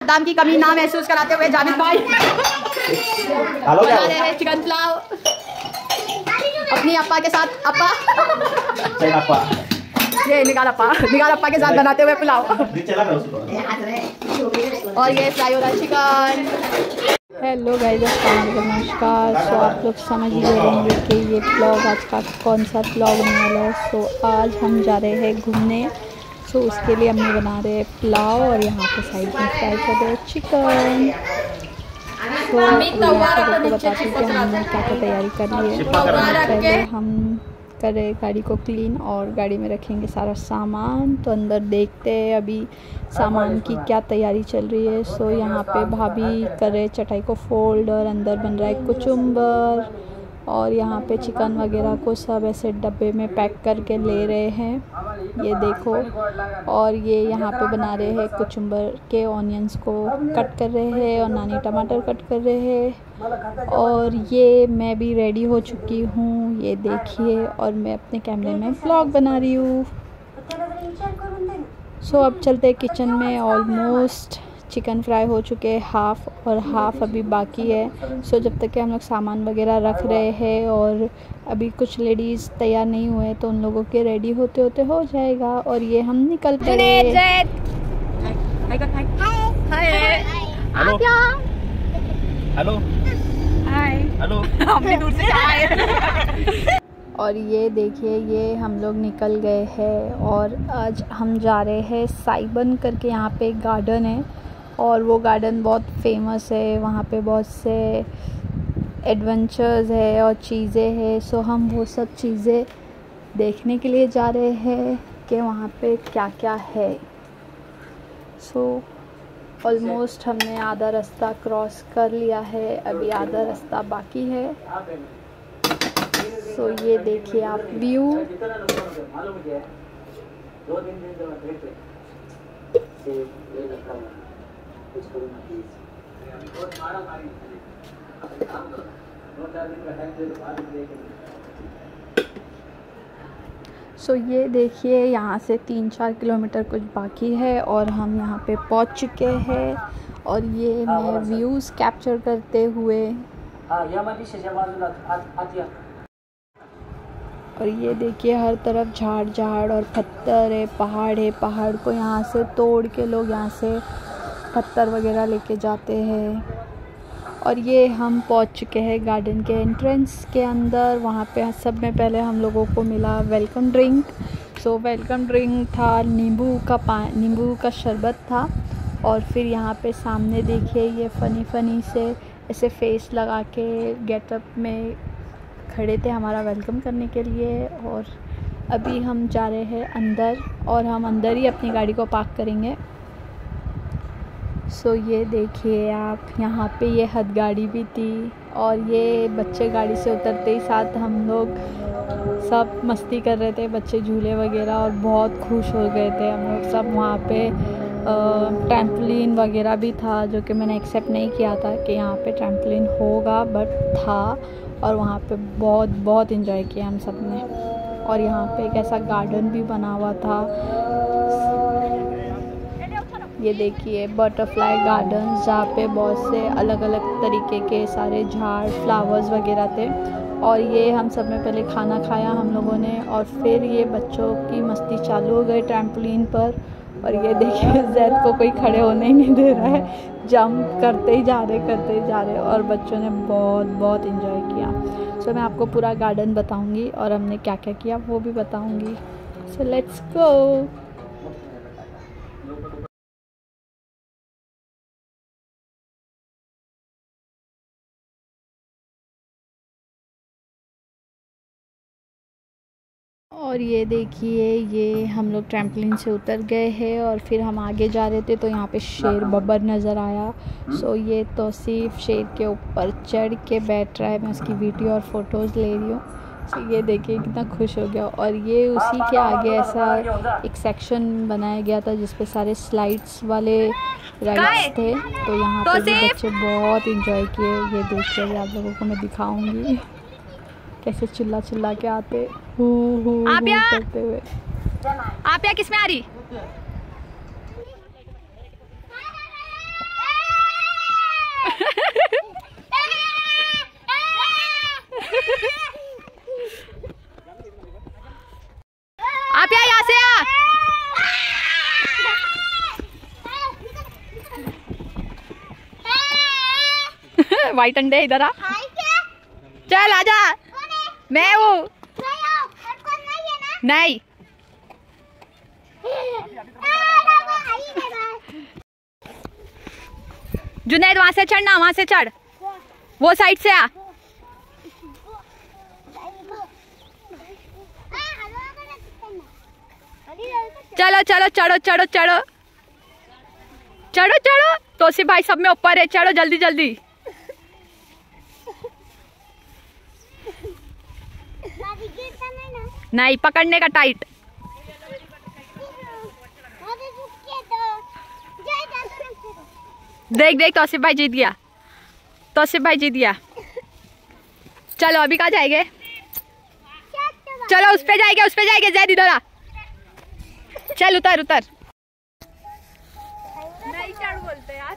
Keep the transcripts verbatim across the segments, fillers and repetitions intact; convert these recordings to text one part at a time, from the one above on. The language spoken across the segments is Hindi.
दाम की कमी ना महसूस कराते हुए जावेद भाई बना रहे हैं चिकन पुलाव अपनी अप्पा के साथ। अप्पा ये निकाल अप्पा निकाल अप्पा के साथ बनाते हुए पुलाव। और ये फ्राई हो रहा है चिकन। हेलो गाइस, नमस्कार। सो आप लोग समझ ही गए होंगे कि ये ब्लॉग आज का कौन सा ब्लॉग होने वाला है। सो आज हम जा रहे हैं घूमने। सो उसके लिए हमने बना रहे हैं पुलाव और यहाँ पे साइड में फ्राई कर रहे हैं चिकन। तो आपको बताती हूँ कि हमने क्या क्या तैयारी कर ली है। पहले हम कर रहे गाड़ी को क्लीन और गाड़ी में रखेंगे सारा सामान। तो अंदर देखते हैं अभी सामान की क्या तैयारी चल रही है। सो यहाँ पे भाभी कर रहे चटाई को फोल्ड और अंदर बन रहा है कुचुम्बर और यहाँ पे चिकन वगैरह को सब ऐसे डब्बे में पैक करके ले रहे हैं। ये देखो। और ये यहाँ पे बना रहे हैं कुचुम्बर के ऑनियंस को कट कर रहे हैं और नानी टमाटर कट कर रहे हैं। और ये मैं भी रेडी हो चुकी हूँ, ये देखिए। और मैं अपने कैमरे में व्लॉग बना रही हूँ। सो अब चलते किचन में। ऑलमोस्ट चिकन फ्राई हो चुके हैं हाफ़ और हाफ़ अभी बाकी है। सो जब तक कि हम लोग सामान वगैरह रख रहे हैं और अभी कुछ लेडीज़ तैयार नहीं हुए तो उन लोगों के रेडी होते होते हो जाएगा। और ये हम निकल पड़े। हेलो हेलो हेलो हम भी दूर से आए। और ये देखिए, ये हम लोग निकल गए हैं और आज हम जा रहे हैं साइबन करके। यहाँ पे एक गार्डन है और वो गार्डन बहुत फेमस है। वहाँ पे बहुत से एडवेंचर्स है और चीज़ें हैं। सो हम वो सब चीज़ें देखने के लिए जा रहे हैं कि वहाँ पे क्या क्या है। सो ऑलमोस्ट हमने आधा रास्ता क्रॉस कर लिया है, अभी आधा रास्ता बाकी है। सो so, ये देखिए आप व्यू। सो so, ये देखिए यहाँ से तीन चार किलोमीटर कुछ बाकी है और हम यहाँ पे पहुँच चुके हैं। और ये मैं व्यूज़ कैप्चर करते हुए। और ये देखिए हर तरफ झाड़ झाड़ और पत्थर है, पहाड़ है। पहाड़ को यहाँ से तोड़ के लोग यहाँ से पत्थर वगैरह लेके जाते हैं। और ये हम पहुँच चुके हैं गार्डन के एंट्रेंस के अंदर। वहाँ पे सब में पहले हम लोगों को मिला welcome drink. So welcome drink था नींबू का पा नींबू का शरबत था। और फिर यहाँ पे सामने देखिए ये फ़नी फ़नी से ऐसे फेस लगा के गेटअप में खड़े थे हमारा वेलकम करने के लिए। और अभी हम जा रहे हैं अंदर और हम अंदर ही अपनी गाड़ी को पार्क करेंगे। सो ये देखिए आप, यहाँ पे ये हद गाड़ी भी थी और ये बच्चे गाड़ी से उतरते ही साथ हम लोग सब मस्ती कर रहे थे, बच्चे झूले वगैरह, और बहुत खुश हो गए थे हम लोग सब। वहाँ पे ट्रैम्पोलिन वगैरह भी था जो कि मैंने एक्सेप्ट नहीं किया था कि यहाँ पे ट्रैम्पोलिन होगा, बट था। और वहाँ पे बहुत बहुत इन्जॉय किया हम सब ने। और यहाँ पे एक ऐसा गार्डन भी बना हुआ था। ये देखिए बटरफ्लाई गार्डन, जहाँ पे बहुत से अलग अलग तरीके के सारे झाड़ फ्लावर्स वगैरह थे। और ये हम सब में पहले खाना खाया हम लोगों ने और फिर ये बच्चों की मस्ती चालू हो गई ट्रैम्पोलिन पर। और ये देखिए जैद को कोई खड़े होने ही नहीं दे रहा है, जंप करते ही जा रहे करते ही जा रहे और बच्चों ने बहुत बहुत इन्जॉय किया। सो मैं आपको पूरा गार्डन बताऊंगी और हमने क्या क्या किया वो भी बताऊंगी। So let's go. और ये देखिए ये हम लोग ट्रैम्पोलिन से उतर गए हैं और फिर हम आगे जा रहे थे तो यहाँ पे शेर बब्बर नज़र आया। सो ये तो सिर्फ शेर के ऊपर चढ़ के बैठ रहा है, मैं उसकी वीडियो और फोटोज़ ले रही हूँ। सो ये देखिए कितना खुश हो गया। और ये उसी के आगे ऐसा एक सेक्शन बनाया गया था जिस पे सारे स्लाइड्स वाले राइड्स थे। तो यहाँ पे भी बच्चे बहुत इंजॉय किए। ये देखिए आप लोगों को मैं दिखाऊँगी कैसे चिल्ला चिल्ला के आते हु हु करते हुए। आप या किस में आ रही? व्हाइट अंडे इधर आ। चल आजा। मैं हूँ। नहीं जुनैद वहां से चढ़ना, वहां से चढ़, वो साइड से आ। चलो चलो चढ़ो चढ़ो चढ़ो चढ़ो चढ़ो। तोसीफ भाई सब में ऊपर है, चढ़ो जल्दी जल्दी। नहीं पकड़ने का टाइट। देख देख तोसीफ भाई जीत गया, तोसीफ भाई जीत गया। चलो अभी कहाँ जाएंगे? चलो उस पे जाएंगे, उस पे जाएंगे। जैद इधर आ। चल उतर उतर। नहीं चढ़ बोलते यार।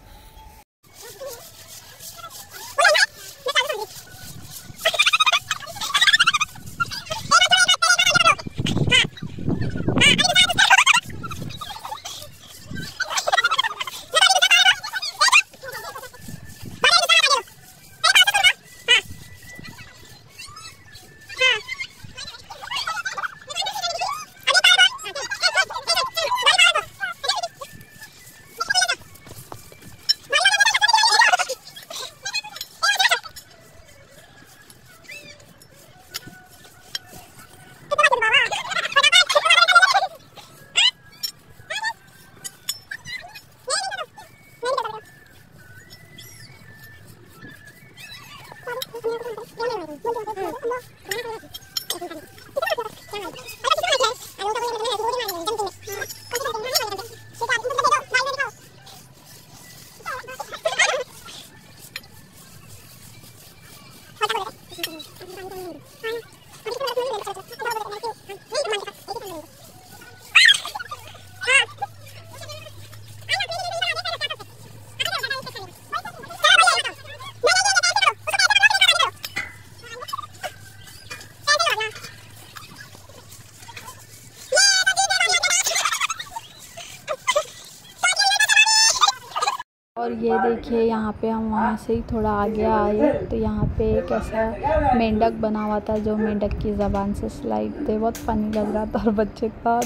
और ये देखिए यहाँ पे हम वहाँ से ही थोड़ा आगे आए तो यहाँ पे एक ऐसा मेंढक बना हुआ था जो मेंढक की ज़बान से स्लाइड थे। बहुत फ़नी लग रहा था और बच्चे का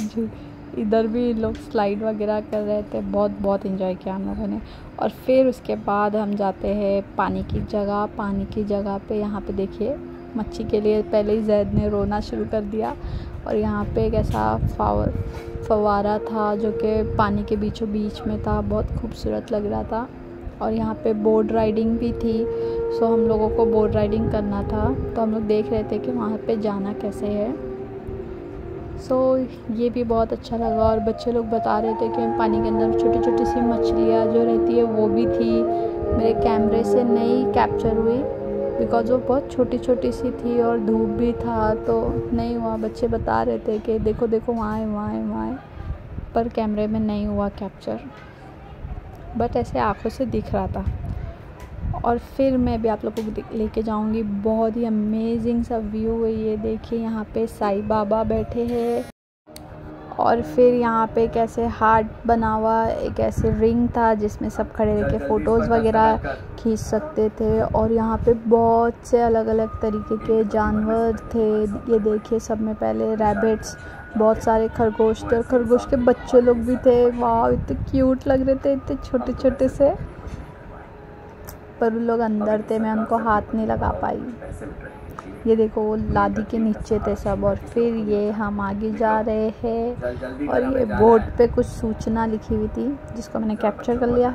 इधर भी लोग स्लाइड वगैरह कर रहे थे। बहुत बहुत एंजॉय किया हम लोगों ने। और फिर उसके बाद हम जाते हैं पानी की जगह। पानी की जगह पे यहाँ पे देखिए मच्छी के लिए पहले ही जैद ने रोना शुरू कर दिया। और यहाँ पे एक ऐसा फावर फवारा था जो कि पानी के बीचों बीच में था। बहुत खूबसूरत लग रहा था। और यहाँ पे बोट राइडिंग भी थी। सो हम लोगों को बोट राइडिंग करना था तो हम लोग देख रहे थे कि वहाँ पे जाना कैसे है। सो ये भी बहुत अच्छा लगा। और बच्चे लोग बता रहे थे कि पानी के अंदर छोटी छोटी सी मछलियाँ जो रहती है वो भी थी। मेरे कैमरे से नहीं कैप्चर हुई बिकॉज वो बहुत छोटी छोटी सी थी और धूप भी था तो नहीं हुआ। बच्चे बता रहे थे कि देखो देखो वहाँ है वहाँ है वहाँ है, पर कैमरे में नहीं हुआ कैप्चर, बट ऐसे आँखों से दिख रहा था। और फिर मैं भी आप लोगों को लेके जाऊंगी। बहुत ही अमेजिंग सा व्यू है। ये देखिए यहाँ पे साईं बाबा बैठे हैं। और फिर यहाँ पे एक ऐसे हार्ट बना हुआ एक ऐसे रिंग था जिसमें सब खड़े रह के फ़ोटोज़ वगैरह खींच सकते थे। और यहाँ पे बहुत से अलग अलग तरीके के जानवर थे। ये देखिए सब में पहले रैबिट्स, बहुत सारे खरगोश थे और खरगोश के बच्चे लोग भी थे। वाह इतने क्यूट लग रहे थे, इतने छोटे छोटे से, पर उन लोग अंदर थे, मैं उनको हाथ नहीं लगा पाई। ये देखो वो लादी के नीचे थे सब। और फिर ये हम आगे जा रहे हैं और ये बोर्ड पे कुछ सूचना लिखी हुई थी जिसको मैंने कैप्चर कर लिया।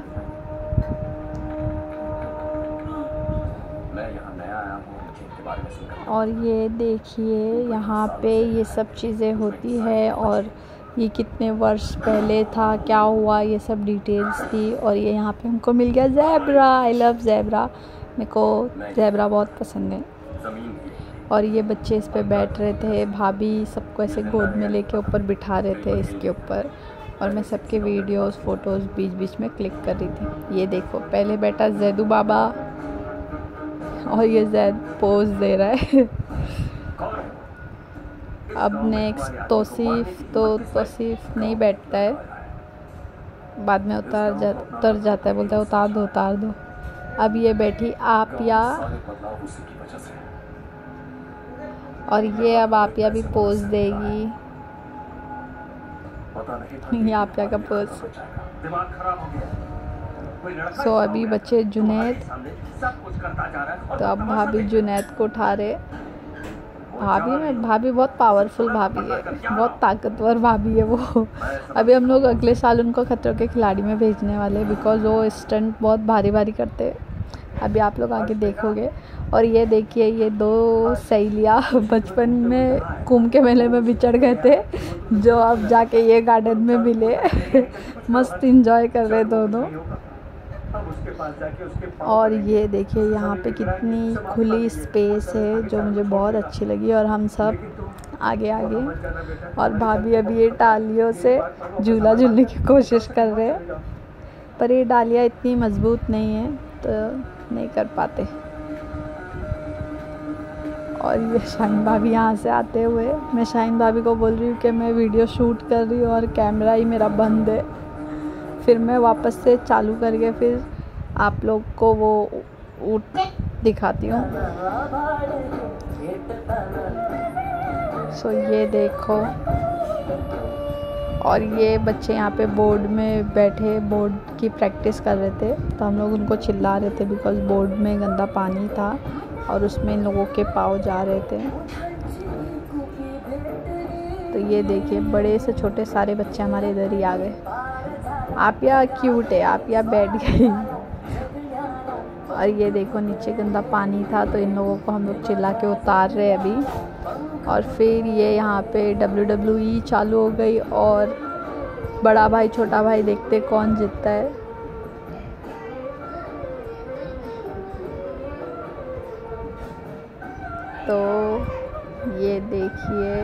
और ये देखिए यहाँ पे ये सब चीज़ें होती है और ये कितने वर्ष पहले था, क्या हुआ, ये सब डिटेल्स थी। और ये यहाँ पे हमको मिल गया ज़ेब्रा। आई लव ज़ेब्रा, मेरे को ज़ेब्रा बहुत पसंद है। और ये बच्चे इस पे बैठ रहे थे, भाभी सबको ऐसे गोद में लेके ऊपर बिठा रहे थे इसके ऊपर। और मैं सबके वीडियोस फ़ोटोज़ बीच बीच में क्लिक कर रही थी। ये देखो पहले बैठा जैदू बाबा और ये जैद पोज दे रहा है। अब नेक्स्ट तोसीफ, तो तोसीफ नहीं बैठता है, बाद में उतार जा उतर जाता है, बोलता है उतार दो उतार दो। अब ये बैठी आपिया और ये अब आपिया भी पोज देगी। ये आपिया का पोज। सो so, अभी बच्चे जुनैद, तो अब भाभी जुनैद को उठा रहे। भाभी में भाभी बहुत पावरफुल भाभी है, बहुत ताकतवर भाभी है वो। अभी हम लोग अगले साल उनको खतरों के खिलाड़ी में भेजने वाले हैं, बिकॉज वो स्टंट बहुत भारी भारी करते हैं। अभी आप लोग आगे देखोगे। और ये देखिए, ये दो सहेलियाँ बचपन में कुंभ के मेले में बिछड़ गए थे, जो अब जाके ये गार्डन में मिले। मस्त इंजॉय कर रहे दोनों। और ये देखिए यहाँ पे कितनी खुली स्पेस है, जो मुझे बहुत अच्छी लगी। और हम सब आगे आगे, और भाभी अभी ये डालियों से झूला झूलने की कोशिश कर रहे हैं, पर ये डालियाँ इतनी मजबूत नहीं है तो नहीं कर पाते। और ये शाहीन भाभी यहाँ से आते हुए, मैं शाहीन भाभी को बोल रही हूँ कि मैं वीडियो शूट कर रही हूँ और कैमरा ही मेरा बंद है। फिर मैं वापस से चालू करके फिर आप लोग को वो ऊँट दिखाती हूँ। सो ये देखो। और ये बच्चे यहाँ पे बोर्ड में बैठे बोर्ड की प्रैक्टिस कर रहे थे, तो हम लोग उनको चिल्ला रहे थे बिकॉज़ बोर्ड में गंदा पानी था और उसमें इन लोगों के पाँव जा रहे थे। तो ये देखिए, बड़े से छोटे सारे बच्चे हमारे इधर ही आ गए। आपिया क्यूट है, आपिया बैठ गई। और ये देखो, नीचे गंदा पानी था तो इन लोगों को हम लोग चिल्ला के उतार रहे हैं अभी। और फिर ये यहाँ पे डब्ल्यू डब्ल्यू ई चालू हो गई और बड़ा भाई छोटा भाई देखते कौन जीतता है। तो ये देखिए,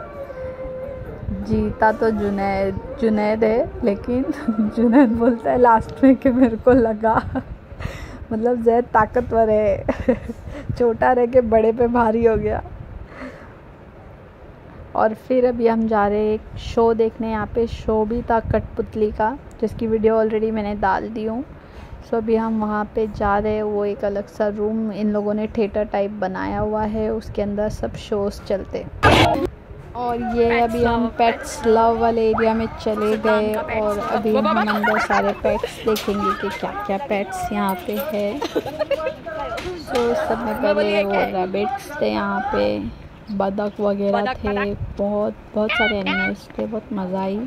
जीता तो जुनैद जुनैद है, लेकिन जुनैद बोलता है लास्ट में कि मेरे को लगा। मतलब ज़्यादा ताकतवर है, छोटा रह के बड़े पे भारी हो गया। और फिर अभी हम जा रहे हैं एक शो देखने। यहाँ पे शो भी था कठपुतली का, जिसकी वीडियो ऑलरेडी मैंने डाल दी हूँ। सो अभी हम वहाँ पे जा रहे हैं। वो एक अलग सा रूम इन लोगों ने थिएटर टाइप बनाया हुआ है, उसके अंदर सब शोज़ चलते। और ये अभी हम पेट्स लव वाले एरिया में चले गए और अभी हम अंदर सारे पेट्स देखेंगे कि क्या क्या पेट्स यहाँ पे है। सो सब में पहले वो रैबिट्स थे, यहाँ पे बतख वगैरह थे, बहुत बहुत सारे एनिमल्स थे, बहुत मज़ा आई।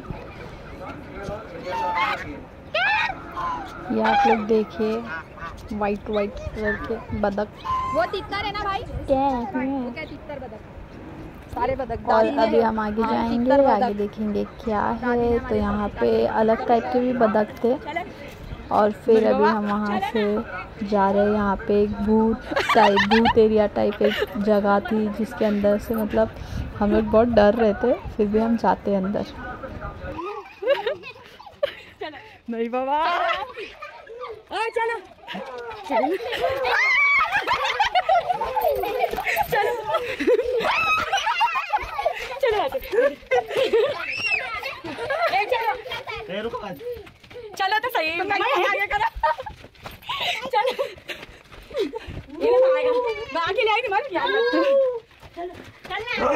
ये आप लोग देखिए, वाइट वाइट कलर के बतख। वो तितर है ना भाई? क्या वो क्या तितर बतख? सारे बतख। और अभी हम आगे जाएंगे, आगे देखेंगे क्या है। तो यहाँ पे अलग टाइप के भी बतख थे। और फिर अभी हम वहाँ से जा रहे हैं। यहाँ पे एक भूत टाइप भूत एरिया टाइप एक जगह थी, जिसके अंदर से मतलब हम लोग बहुत डर रहे थे, फिर भी हम जाते हैं अंदर। नहीं बाबा, चलो चलो चलो चलो तो सही है। चलो ये ना आएगा, मैं आके ले आएगी। मत यार चलो चलना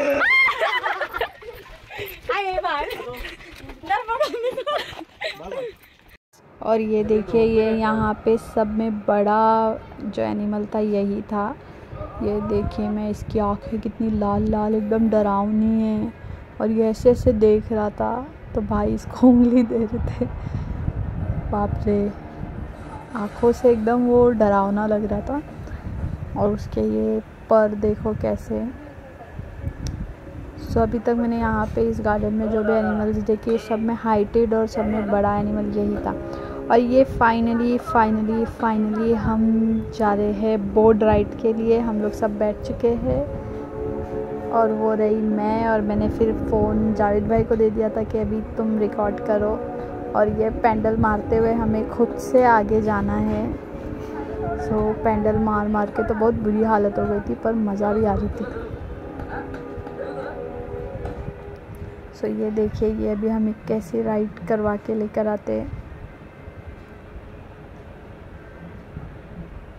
आए बाहर डर पड़ो। और ये देखिए, ये यहाँ पे सब में बड़ा जो एनिमल था यही था। ये देखिए, मैं इसकी आँखें कितनी लाल लाल एकदम डरावनी है, और ये ऐसे ऐसे देख रहा था तो भाई इसको उंगली दे रहे थे। बाप रे, आँखों से एकदम वो डरावना लग रहा था। और उसके ये पर देखो कैसे। सो अभी तक मैंने यहाँ पे इस गार्डन में जो भी एनिमल्स देखे, सब में हाइटेड और सब में बड़ा एनिमल यही था। और ये फाइनली फाइनली फाइनली हम जा रहे हैं बोट राइड के लिए। हम लोग सब बैठ चुके हैं और वो रही मैं, और मैंने फिर फ़ोन जावेद भाई को दे दिया था कि अभी तुम रिकॉर्ड करो। और ये पैडल मारते हुए हमें खुद से आगे जाना है। सो पैडल मार मार के तो बहुत बुरी हालत हो गई थी, पर मज़ा भी आ रही थी। सो ये देखिए, ये अभी हमें कैसे राइड करवा के लेकर आते हैं।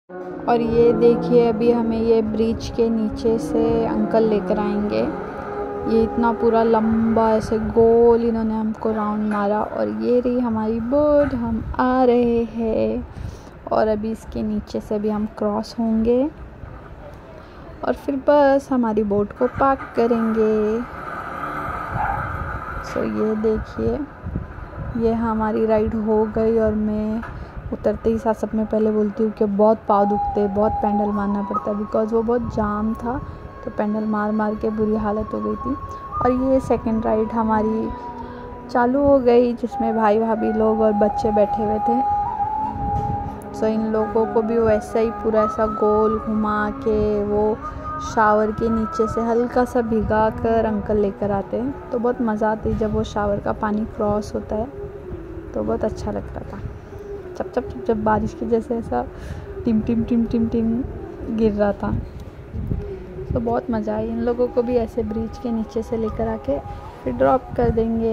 और ये देखिए अभी हमें ये ब्रिज के नीचे से अंकल लेकर आएंगे। ये इतना पूरा लंबा ऐसे गोल इन्होंने हमको राउंड मारा और ये रही हमारी बोट, हम आ रहे हैं और अभी इसके नीचे से भी हम क्रॉस होंगे और फिर बस हमारी बोट को पार्क करेंगे। सो ये देखिए ये हमारी राइड हो गई और मैं उतरते ही साथ सब में पहले बोलती हूँ कि बहुत पाँव दुखते, बहुत पैडल मारना पड़ता है बिकॉज़ वो बहुत जाम था, तो पैडल मार मार के बुरी हालत हो गई थी। और ये सेकंड राइड हमारी चालू हो गई जिसमें भाई भाभी लोग और बच्चे बैठे हुए थे। सो इन लोगों को भी वैसा ही पूरा ऐसा गोल घुमा के वो शावर के नीचे से हल्का सा भिगा कर अंकल लेकर आते हैं, तो बहुत मज़ा आती है जब वो शावर का पानी क्रॉस होता है, तो बहुत अच्छा लगता था। चप चप चप जब बारिश की जैसे ऐसा टिम टिम टिम टिम टिम गिर रहा था, तो बहुत मज़ा आई। इन लोगों को भी ऐसे ब्रिज के नीचे से लेकर आके फिर ड्रॉप कर देंगे।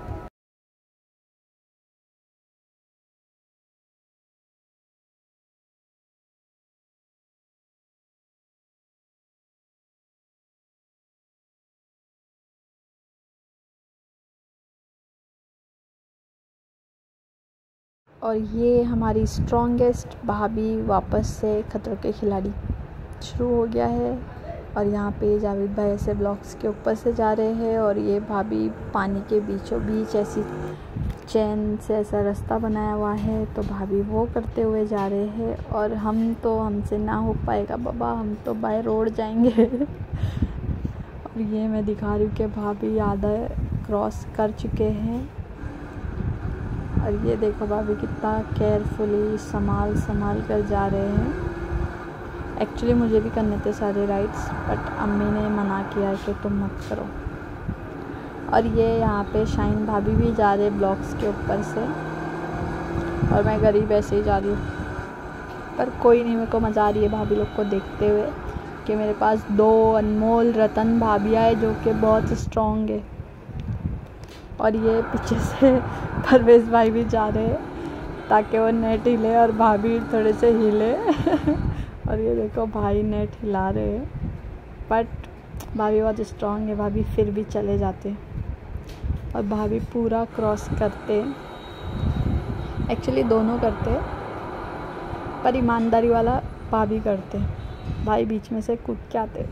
और ये हमारी स्ट्रॉन्गेस्ट भाभी वापस से खतरों के खिलाड़ी शुरू हो गया है और यहाँ पे जावेद भाई ऐसे ब्लॉक्स के ऊपर से जा रहे हैं और ये भाभी पानी के बीचों बीच ऐसी चैन से ऐसा रास्ता बनाया हुआ है, तो भाभी वो करते हुए जा रहे हैं और हम तो हमसे ना हो पाएगा बाबा, हम तो बाय रोड जाएंगे। और ये मैं दिखा रही हूँ कि भाभी आधा क्रॉस कर चुके हैं और ये देखो भाभी कितना केयरफुली संभाल संभाल कर जा रहे हैं। एक्चुअली मुझे भी करने थे सारे राइड्स बट अम्मी ने मना किया कि तुम मत करो। और ये यहाँ पे शाइन भाभी भी जा रहे ब्लॉक्स के ऊपर से और मैं गरीब ऐसे ही जा रही हूँ, पर कोई नहीं, मेरे को मज़ा आ रही है भाभी लोग को देखते हुए कि मेरे पास दो अनमोल रतन भाभियाँ है जो कि बहुत स्ट्रॉन्ग है। और ये पीछे से परवेश भाई भी जा रहे हैं ताकि वो नेट हिले और भाभी थोड़े से हिले। और ये देखो भाई नेट हिला रहे हैं बट भाभी बहुत स्ट्रॉन्ग है, भाभी फिर भी चले जाते और भाभी पूरा क्रॉस करते। एक्चुअली दोनों करते पर ईमानदारी वाला भाभी करते, भाई बीच में से कूद के आते।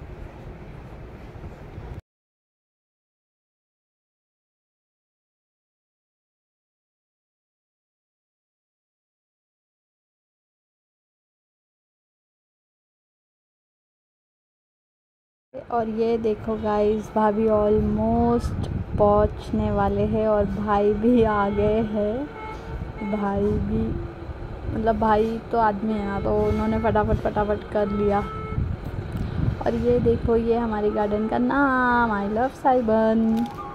और ये देखो गाइस भाभी ऑलमोस्ट पहुंचने वाले हैं और भाई भी आ गए हैं। भाई भी मतलब भाई तो आदमी है ना, तो उन्होंने फटाफट फटाफट कर लिया। और ये देखो ये हमारे गार्डन का नाम आई लव साइबन।